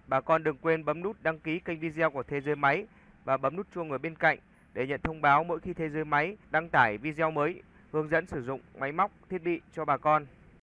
Bà con đừng quên bấm nút đăng ký kênh video của Thế giới máy và bấm nút chuông ở bên cạnh để nhận thông báo mỗi khi Thế giới máy đăng tải video mới, hướng dẫn sử dụng máy móc, thiết bị cho bà con.